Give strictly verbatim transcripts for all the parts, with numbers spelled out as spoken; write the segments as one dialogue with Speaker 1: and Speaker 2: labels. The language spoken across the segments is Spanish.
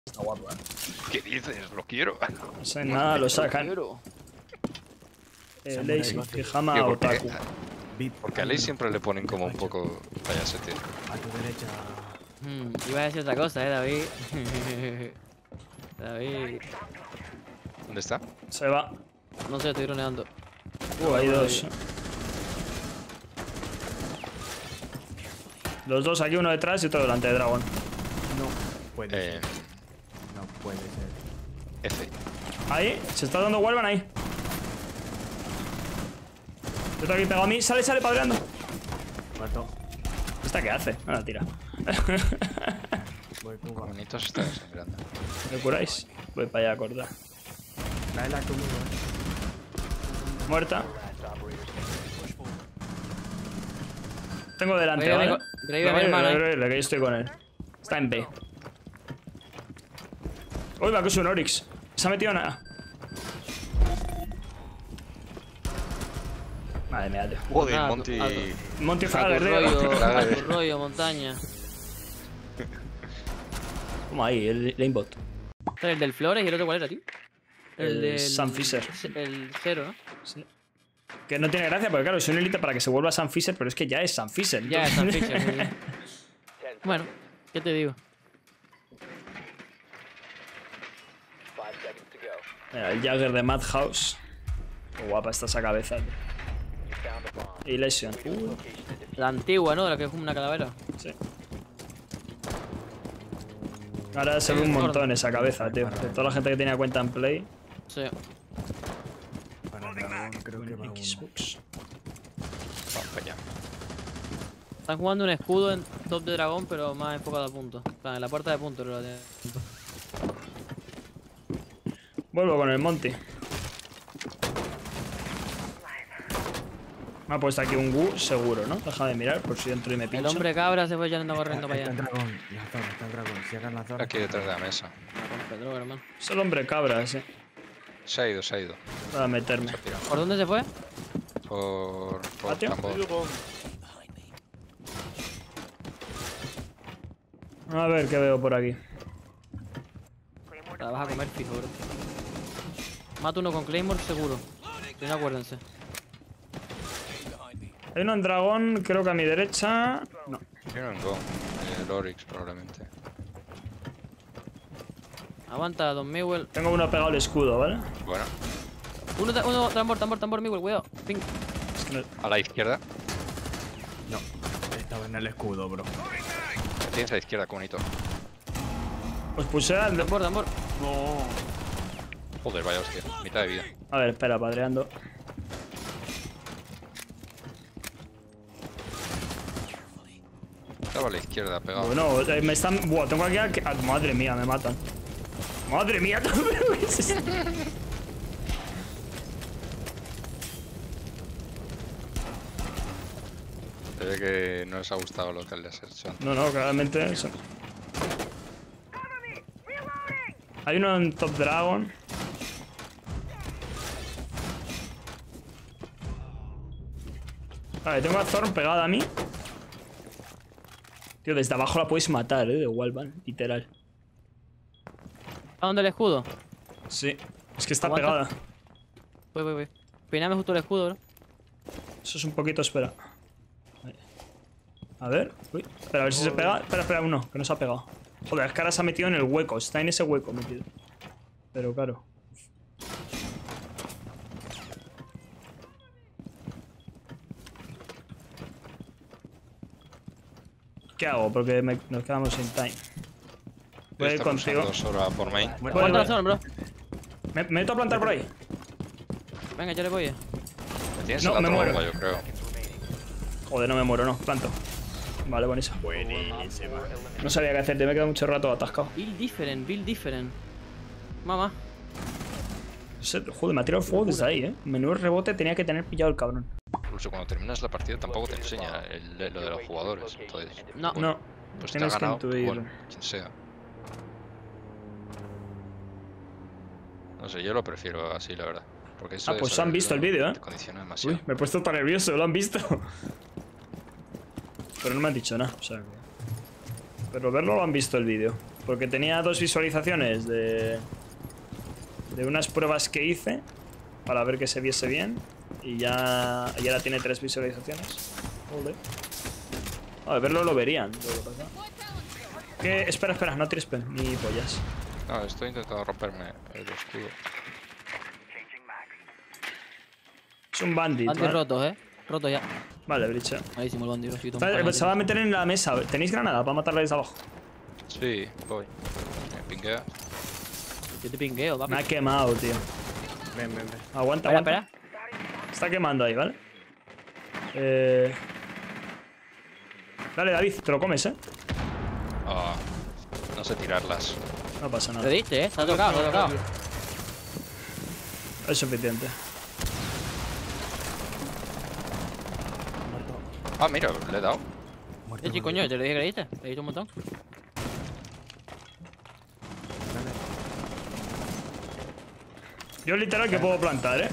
Speaker 1: Está guapo, ¿eh?
Speaker 2: ¿Qué dices? Lo quiero.
Speaker 1: No sé nada, lo sacan. Eh, Lazy, pijama
Speaker 2: Tío, ¿por qué?
Speaker 1: otaku.
Speaker 2: Porque a Ley siempre le ponen como un poco payasete.
Speaker 3: A tu derecha.
Speaker 4: Hmm, iba a decir otra cosa, eh, David. David.
Speaker 2: ¿Dónde está?
Speaker 1: Se va.
Speaker 4: No sé, estoy droneando.
Speaker 1: Uh, hay dos. Los dos aquí, uno detrás y otro delante de Dragon.
Speaker 3: No puede
Speaker 2: Eh,
Speaker 3: ser. No puede ser.
Speaker 2: F.
Speaker 1: Ahí, se está dando Wallman ahí. Yo estoy aquí pegado a mí. Sale, sale, padreando.
Speaker 3: Muerto.
Speaker 1: ¿Esta qué hace? No la tira.
Speaker 3: Voy Cuba.
Speaker 2: Bonito se está desangrando.
Speaker 1: ¿Me curáis? Voy para allá a cortar.
Speaker 3: Traela conmigo, eh.
Speaker 1: Muerta. Tengo delante,
Speaker 4: Revive
Speaker 1: ¿vale?
Speaker 4: mi co- revive a mi
Speaker 1: Revive,
Speaker 4: hermano,
Speaker 1: revive,
Speaker 4: eh.
Speaker 1: revive, que yo estoy con él. Está en B. Uy, va que es un Oryx. Se ha metido nada. Madre mía, tío.
Speaker 2: Joder,
Speaker 4: Ah,
Speaker 2: Monty.
Speaker 4: ah,
Speaker 1: Monty
Speaker 4: A tu
Speaker 1: Fragger,
Speaker 4: rollo,
Speaker 1: tío.
Speaker 4: a tu rollo, montaña.
Speaker 1: Como ahí, el aimbot.
Speaker 4: Este es el del Flores y el otro cuál era, tío.
Speaker 1: El
Speaker 4: del...
Speaker 1: Sam Fisher.
Speaker 4: El cero, ¿no?
Speaker 1: Sí. Que no tiene gracia porque, claro, es un élite para que se vuelva Sam Fisher, pero es que ya es Sam Fisher.
Speaker 4: Ya es Sam
Speaker 1: entonces-
Speaker 4: Fisher, muy bien. Bueno, ¿qué te digo?
Speaker 1: Mira, el Jagger de Madhouse. Qué guapa está esa cabeza, tío. Y Lesion. Uh,
Speaker 4: La antigua, ¿no? De la que es como una calavera.
Speaker 1: sí. Ahora se ve un montón esa cabeza, tío. De toda la gente que tenía cuenta en Play.
Speaker 4: Sí.
Speaker 3: Para dragón creo que va uno.
Speaker 1: Xbox.
Speaker 2: Vamos para allá.
Speaker 4: Están jugando un escudo en top de dragón, pero más enfocado a punto. En plan, en la puerta de punto, pero la tiene.
Speaker 1: Vuelvo con el Monty. Me ha puesto aquí un Wu seguro, ¿no? Déjame mirar por si entro y me
Speaker 4: El
Speaker 1: pincho.
Speaker 4: hombre cabra se fue yendo corriendo para
Speaker 3: Está el
Speaker 4: allá.
Speaker 3: dragón. La zona, está el dragón. Cierran la zona.
Speaker 2: Aquí detrás de la mesa.
Speaker 4: Rompe droga, hermano.
Speaker 1: Es el hombre cabra ese.
Speaker 2: Se ha ido, se ha ido.
Speaker 1: Para meterme.
Speaker 2: Se ha pirado.
Speaker 4: ¿Por dónde se fue?
Speaker 2: Por. Por
Speaker 1: ¿Patio?
Speaker 2: tambor.
Speaker 1: A ver qué veo por aquí.
Speaker 4: La vas a comer fijo, bro. Mato uno con Claymore seguro. Si no, acuérdense.
Speaker 1: Hay uno en dragón, creo que a mi derecha. No.
Speaker 2: Yo no en Go. El Oryx probablemente.
Speaker 4: Aguanta, Don Miguel.
Speaker 1: Tengo uno pegado al escudo, ¿vale?
Speaker 2: Bueno,
Speaker 4: Uno, ta- uno, tambor, tambor, tambor, Miguel, cuidado. Ping.
Speaker 1: Es que no-
Speaker 2: a la izquierda.
Speaker 3: No. Estaba en el escudo, bro.
Speaker 2: Tienes a la izquierda, qué bonito.
Speaker 1: Os puse al.
Speaker 4: Tambor, tambor.
Speaker 2: Joder, vaya hostia. Mitad de vida.
Speaker 1: A ver, espera, padreando.
Speaker 2: Estaba a la izquierda, pegado.
Speaker 1: Bueno, eh, me están. Buah, tengo aquí a. ah, madre mía, me matan. Madre mía, ¿pero qué es esto?
Speaker 2: Se ve que no les ha gustado lo que les has hecho.
Speaker 1: No, no, claramente. Eso. Hay uno en Top Dragon. Vale, tengo a Thorn pegada a mí. Tío, desde abajo la puedes matar, eh, de Wallman, literal.
Speaker 4: ¿A dónde el escudo?
Speaker 1: Sí, es que está
Speaker 4: Aguanta.
Speaker 1: pegada.
Speaker 4: Voy, voy, voy. Peiname justo el escudo, bro.
Speaker 1: Eso es un poquito, espera. Ahí. A ver, uy, espera, a ver si se pega. Espera, espera, uno, que no se ha pegado. Joder, es que ahora se ha metido en el hueco, está en ese hueco metido. Pero claro. ¿Qué hago? Porque me- nos quedamos sin time. Voy a ir
Speaker 2: Está
Speaker 1: contigo.
Speaker 2: pulsando Sora por main.
Speaker 1: Voy,
Speaker 4: Aguanta la
Speaker 1: voy.
Speaker 4: zona, bro.
Speaker 1: ¿Me, me meto a plantar por ahí?
Speaker 4: Venga, yo le voy.
Speaker 2: Me tienes
Speaker 1: No,
Speaker 2: en la
Speaker 1: me muero.
Speaker 2: trompa, yo creo.
Speaker 1: Joder, no me muero, no. Planto. Vale, buenísimo.
Speaker 3: Buenísima.
Speaker 1: No sabía qué hacer, te me he quedado mucho rato atascado.
Speaker 4: Build different, build different. Mamá.
Speaker 1: Se- Joder, me ha tirado fuego desde ahí, eh. Menudo rebote tenía que tener pillado el cabrón.
Speaker 2: Incluso cuando terminas la partida tampoco te enseña el- lo de los jugadores. Entonces,
Speaker 4: No.
Speaker 1: No,
Speaker 2: pues te ha
Speaker 1: tienes que
Speaker 2: ganado,
Speaker 1: intuir.
Speaker 2: bueno, quien sea. No sé, yo lo prefiero así, la verdad. Porque eso
Speaker 1: Ah,
Speaker 2: de
Speaker 1: pues
Speaker 2: saber
Speaker 1: han visto el vídeo, ¿eh?
Speaker 2: Te condiciona demasiado.
Speaker 1: Uy, me he puesto tan nervioso, lo han visto. Pero no me han dicho nada, o sea que... Pero verlo lo han visto el vídeo. Porque tenía dos visualizaciones de... De unas pruebas que hice para ver que se viese bien. Y ya, y ahora tiene tres visualizaciones. Joder. A verlo lo verían. Lo que pasa. ¿Qué? Espera, espera, no tires pen, ni pollas.
Speaker 2: No, estoy intentando romperme el escudo.
Speaker 1: Es un bandit.
Speaker 4: Bandit
Speaker 1: ¿vale?
Speaker 4: rotos, eh. Roto ya.
Speaker 1: Vale, bricha.
Speaker 4: Malísimo el bandit. Lo
Speaker 1: Vale, se va a meter en la mesa. ¿Tenéis granada para matarla desde abajo?
Speaker 2: Sí, voy. Me pinguea.
Speaker 4: Yo te pingueo, papi.
Speaker 1: Me ha quemado, tío.
Speaker 3: Ven, ven, ven.
Speaker 1: Aguanta,
Speaker 4: Espera,
Speaker 1: aguanta.
Speaker 4: espera.
Speaker 1: Está quemando ahí, ¿vale? Eh... Dale, David, te lo comes, ¿eh?
Speaker 2: Ah, no sé tirarlas.
Speaker 1: No pasa
Speaker 4: Te
Speaker 1: nada.
Speaker 4: diste, eh. Se ha tocado, se ha tocado.
Speaker 1: Es suficiente.
Speaker 3: Muerto.
Speaker 2: Ah, mira, le he dado.
Speaker 3: Muerto.
Speaker 4: Eh, sí, coño, te lo dije que le diste. Le diste un montón.
Speaker 1: Yo literal que puedo plantar, ¿eh?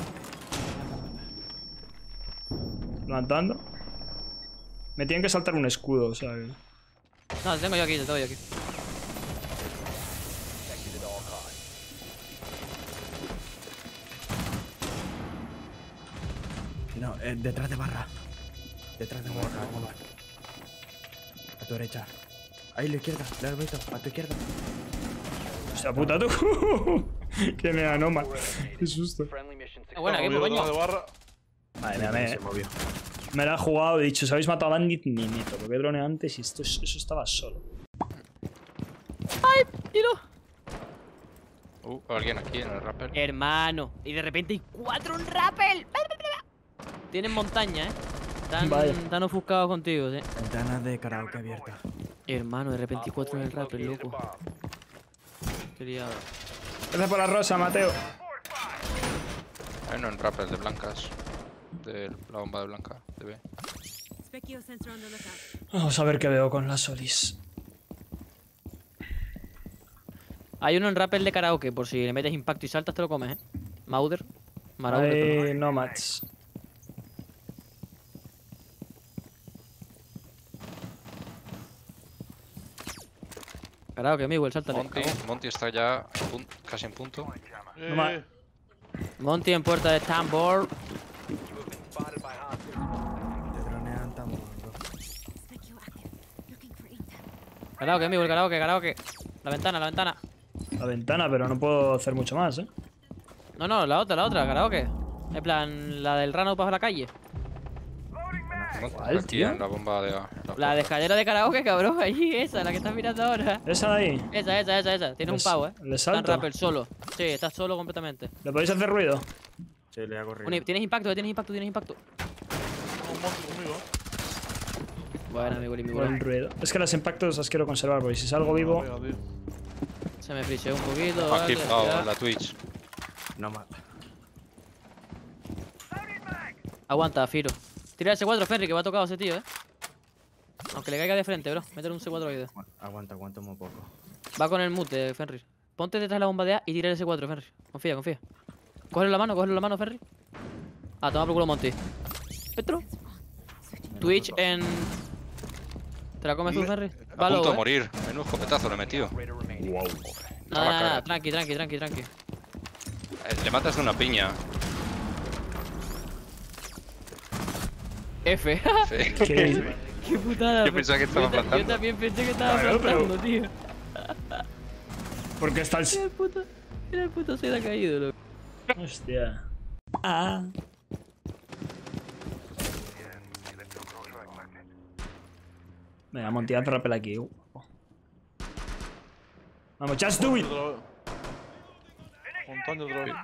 Speaker 1: Plantando. Me tienen que saltar un escudo, o sea... que-
Speaker 4: No, te tengo yo aquí, te tengo yo aquí.
Speaker 3: No, eh, detrás de barra. Detrás de barra. Vamos. A tu derecha. Ahí a la izquierda. Le has visto. A tu izquierda.
Speaker 1: Hostia puta, tú. Que me anoma. Qué susto.
Speaker 4: Ah, bueno, equipo, coño.
Speaker 1: Vale, mira, me,
Speaker 3: Se movió.
Speaker 1: me la he jugado. He dicho, si habéis matado a Bandit, ni meto. Porque he droneado antes y esto, es- eso estaba solo.
Speaker 4: Tiro.
Speaker 2: Uh, alguien aquí en el rappel.
Speaker 4: Hermano. Y de repente hay cuatro en rappel. Tienen montaña, eh. Están,
Speaker 1: Vaya.
Speaker 4: están ofuscados contigo, sí.
Speaker 3: Ventana de karaoke abierta.
Speaker 4: Hermano, de repente hay cuatro en el rappel, loco. Qué liado.
Speaker 1: Gracias por la rosa, Mateo.
Speaker 2: Hay uno en rappel de blancas. De la bomba de blanca, de B.
Speaker 5: Specchio sensor on the lookout.
Speaker 1: Vamos a ver qué veo con las solis.
Speaker 4: Hay uno en rappel de karaoke, por si le metes impacto y saltas te lo comes, eh. Mauder. Marauder, perdón.
Speaker 1: Hay nomads.
Speaker 4: Karaoke, Miguel, sáltale.
Speaker 2: Monty, Monty está ya en pun- casi en punto.
Speaker 1: Nomad.
Speaker 4: Monty en puerta de Tambor.
Speaker 3: Te dronean tan muerto.
Speaker 5: Specchio active. Looking for intel.
Speaker 4: Karaoke, Miguel, karaoke, karaoke. La ventana, la ventana.
Speaker 1: La ventana, pero no puedo hacer mucho más, ¿eh?
Speaker 4: No, no, la otra, la otra, karaoke. En plan, la del rano para la calle.
Speaker 1: ¿Cuál,
Speaker 2: Aquí
Speaker 1: tío?
Speaker 2: en la bomba de A. en
Speaker 4: La
Speaker 2: puerta.
Speaker 4: de escalera de karaoke, cabrón, allí, esa, la que estás mirando ahora.
Speaker 1: Esa de ahí.
Speaker 4: Esa, esa, esa, esa. Tienes un
Speaker 1: Les-
Speaker 4: pavo, eh.
Speaker 1: ¿le
Speaker 4: Está en
Speaker 1: salto?
Speaker 4: rappel solo. Sí, estás solo completamente.
Speaker 1: ¿Le podéis hacer ruido?
Speaker 3: Sí, le hago
Speaker 4: Un-
Speaker 3: ruido.
Speaker 4: Tienes impacto, eh, tienes impacto, tienes impacto. Bueno, mi Willy, mi
Speaker 1: Buen
Speaker 4: Willy.
Speaker 1: ruido. Es que los impactos los quiero conservar, porque si salgo vivo...
Speaker 4: Se me friseó un poquito.
Speaker 2: Aquí,
Speaker 4: vale,
Speaker 2: oh,
Speaker 4: ya.
Speaker 2: la Twitch.
Speaker 3: No más.
Speaker 4: Aguanta, Firo. Tira el C cuatro, Ferry, que va tocado ese tío, eh. Aunque le caiga de frente, bro. Métele un C cuatro ahí. de-
Speaker 3: Aguanta, aguanta un poco.
Speaker 4: Va con el mute, Fenrir. Ponte detrás de la bomba de A y tira el S cuatro, Fenrir. Confía, confía. Cógelo la mano, cógelo la mano, Fenrir. Ah, toma por culo, Monty. Petro. Twitch en... ¿Te la comes tú, Fenrir?
Speaker 2: A
Speaker 4: Va
Speaker 2: punto
Speaker 4: low,
Speaker 2: de
Speaker 4: eh.
Speaker 2: morir. Menudo escopetazo le he metido.
Speaker 3: Wow.
Speaker 4: Nada, nada, nada. Tranqui, tranqui, tranqui, tranqui.
Speaker 2: Eh, Le matas de una piña.
Speaker 4: F.
Speaker 2: Sí.
Speaker 1: Que-
Speaker 4: Qué putada.
Speaker 2: Yo pensaba que estaba
Speaker 4: yo, ta-
Speaker 2: plantando.
Speaker 4: Yo también pensé que estaba
Speaker 1: Claro, pero-
Speaker 4: plantando, tío.
Speaker 1: Porque está el...
Speaker 4: Mira el puto... Mira el puto se le ha caído, loco.
Speaker 1: Hostia. Ah. Venga, Monty, haz rappel aquí. Uh. Vamos, just do it.
Speaker 6: Montaña otra vez.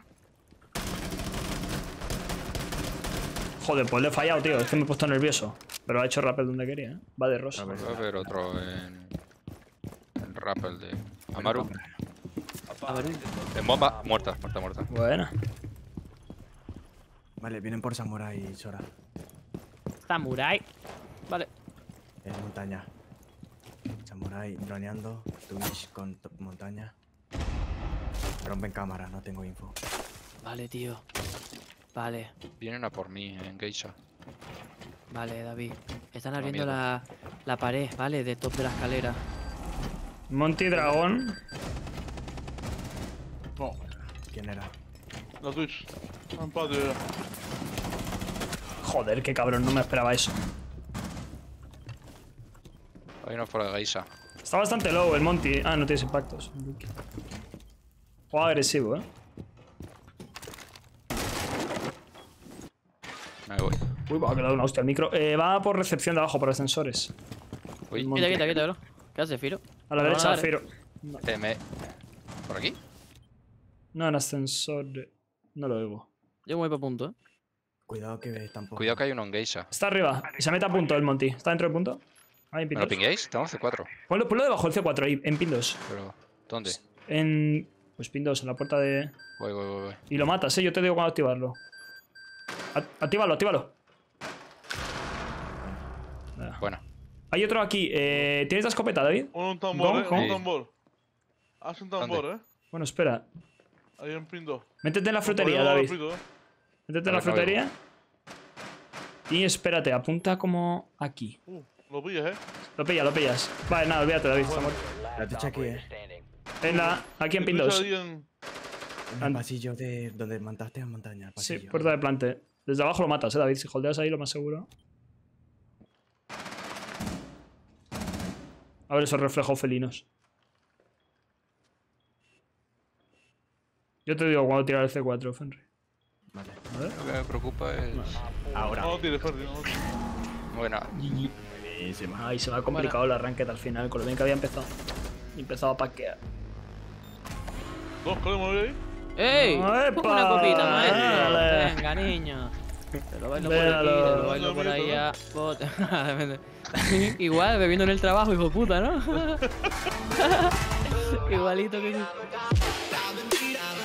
Speaker 1: Joder, pues le he fallado, tío. Es que me he puesto nervioso. Pero ha hecho rappel donde quería, ¿eh? Va de rosa.
Speaker 2: Va a haber otro en. En rappel de. Amaru.
Speaker 4: A ver,
Speaker 2: En bomba. Muerta, muerta, muerta.
Speaker 1: Buena.
Speaker 3: Vale, vienen por Samurai y Sora.
Speaker 4: Samurai. Vale.
Speaker 3: En montaña. Samurai droneando. Twitch con top montaña. Rompen cámara, no tengo info.
Speaker 4: Vale, tío. Vale.
Speaker 2: Vienen a por mí en Geisha.
Speaker 4: Vale, David. Están
Speaker 2: Da
Speaker 4: abriendo
Speaker 2: miedo.
Speaker 4: la, la pared, ¿vale? De top de la escalera.
Speaker 1: Monty Dragón.
Speaker 6: No,
Speaker 3: ¿Quién era?
Speaker 6: la Twitch. Empate era.
Speaker 1: Joder, qué cabrón, no me esperaba eso.
Speaker 2: Hay uno fuera de Geisa.
Speaker 1: Está bastante low el Monty. Ah, no tienes impactos. Juega agresivo, eh.
Speaker 2: Me voy.
Speaker 1: Uy, va a quedar una hostia el micro. Eh, va por recepción de abajo, por ascensores.
Speaker 2: Uy,
Speaker 1: El
Speaker 4: Quita,
Speaker 1: Monty.
Speaker 4: quita, quita, bro. ¿Qué hace, Firo?
Speaker 1: A la
Speaker 4: Me
Speaker 1: derecha,
Speaker 4: van a dar,
Speaker 1: Firo.
Speaker 2: eh, me... ¿Por aquí?
Speaker 1: No, en ascensor. No lo oigo.
Speaker 4: Yo me voy para punto, eh.
Speaker 3: Cuidado que tampoco.
Speaker 2: Cuidado que hay uno en Geisa.
Speaker 1: Está arriba. Y se mete a punto el Monty. ¿Está dentro del punto? Ahí en
Speaker 2: ¿Me
Speaker 1: pin
Speaker 2: lo
Speaker 1: dos.
Speaker 2: pinguéis? Tengo C cuatro.
Speaker 1: Ponlo, ponlo debajo del C cuatro ahí, en pin dos.
Speaker 2: Pero, ¿dónde?
Speaker 1: En. Pues pin dos, en la puerta de.
Speaker 2: Voy, voy, voy, voy.
Speaker 1: Y lo matas, eh. Yo te digo cuándo activarlo. A- Actívalo, actívalo. Nada.
Speaker 2: Bueno,
Speaker 1: Hay otro aquí. Eh, ¿Tienes la escopeta, David?
Speaker 6: Un tambor,
Speaker 1: ¿Cómo?
Speaker 6: eh.
Speaker 1: ¿Cómo?
Speaker 6: Un tambor. Haz un tambor, eh.
Speaker 1: Bueno, espera.
Speaker 6: Ahí en pin dos.
Speaker 1: Métete en la
Speaker 6: No,
Speaker 1: frutería,
Speaker 6: todavía no lo
Speaker 1: David.
Speaker 6: repito, eh.
Speaker 1: Métete en la
Speaker 2: A ver, no
Speaker 1: frutería. Y espérate, apunta como aquí.
Speaker 6: Uh, lo pillas, eh.
Speaker 1: Lo pillas, lo pillas. Vale, nada, olvídate, David. Está muerto.
Speaker 3: La Twitch aquí, eh.
Speaker 1: En la, aquí en pin
Speaker 6: Twitch
Speaker 1: dos.
Speaker 6: ahí en-
Speaker 3: En el pasillo de donde montaste a montaña. el
Speaker 1: Sí,
Speaker 3: pasillo.
Speaker 1: puerta de plante. Desde abajo lo matas, eh, David. Si holdeas ahí, lo más seguro. A ver esos reflejos felinos. Yo te digo cuando tirar el C cuatro, Fenry.
Speaker 3: Vale.
Speaker 1: A ver.
Speaker 2: lo que me preocupa es...
Speaker 3: Ahora.
Speaker 6: No lo tires, Ferdi. No lo tires.
Speaker 2: Bueno,
Speaker 3: Buenísima.
Speaker 1: Ay, se me ha complicado el arranque al final, con lo bien que había empezado. Y empezado a paquear.
Speaker 6: Dos, ¿qué le mueve ahí?
Speaker 4: ¡Ey!
Speaker 1: ¡Epa!
Speaker 4: Una copita, maestro.
Speaker 1: Dale.
Speaker 4: Venga, niño. Te lo bailo por aquí,
Speaker 1: Véalo.
Speaker 4: te lo bailo por allá. Bot- Igual, bebiendo en el trabajo, hijo de puta, ¿no? Igualito que sí.